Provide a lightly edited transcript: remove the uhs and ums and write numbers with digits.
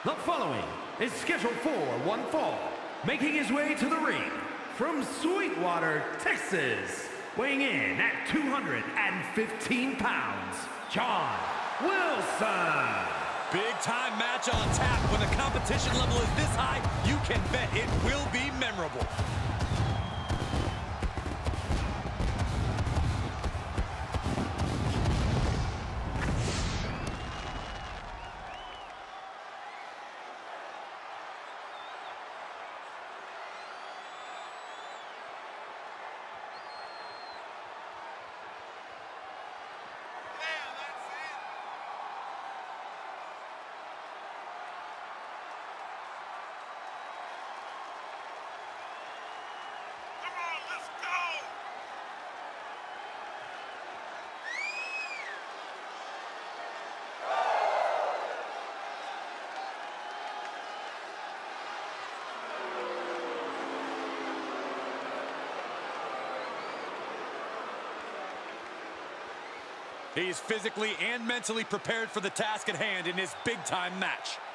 The following is scheduled for one fall, making his way to the ring from Sweetwater, Texas, weighing in at 215 pounds, John Wilson. Big time match on tap. When the competition level is this high, you can bet it will be memorable. He's physically and mentally prepared for the task at hand in this big-time match.